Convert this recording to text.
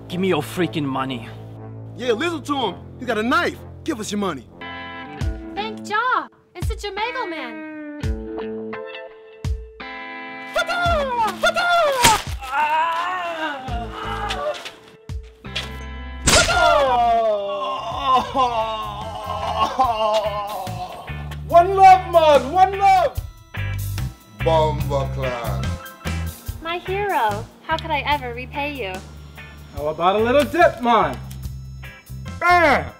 Give me your freaking money. Yeah, listen to him. He got a knife. Give us your money. Thank Jah. It's the Jamagel man. One love, man. One love. Bomber Clan. My hero. How could I ever repay you? How about a little dip, man? Bam!